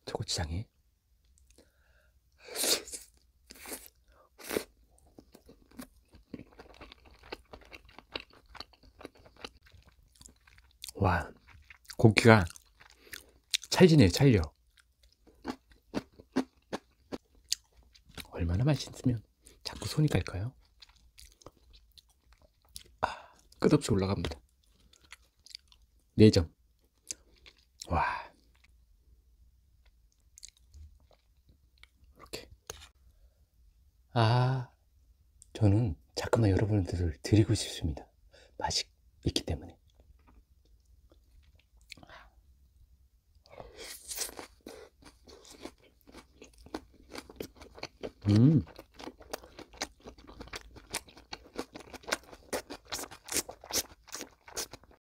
초고추장에. 와, 고기가 찰지네요, 찰려. 얼마나 맛있으면 자꾸 손이 갈까요? 끝없이 올라갑니다. 4점. 와, 이렇게. 저는 잠깐만 여러분들을 드리고 싶습니다. 맛이 있기 때문에.